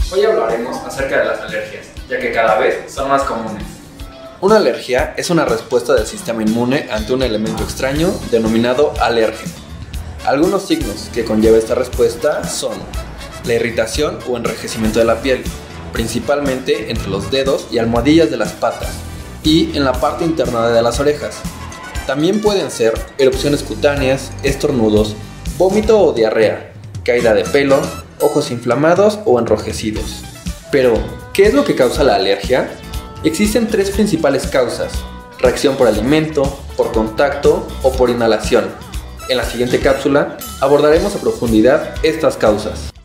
Hoy hablaremos acerca de las alergias, ya que cada vez son más comunes. Una alergia es una respuesta del sistema inmune ante un elemento extraño denominado alérgeno. Algunos signos que conlleva esta respuesta son la irritación o enrojecimiento de la piel, principalmente entre los dedos y almohadillas de las patas y en la parte interna de las orejas. También pueden ser erupciones cutáneas, estornudos, vómito o diarrea, caída de pelo, ojos inflamados o enrojecidos. Pero, ¿qué es lo que causa la alergia? Existen tres principales causas: reacción por alimento, por contacto o por inhalación. En la siguiente cápsula abordaremos a profundidad estas causas.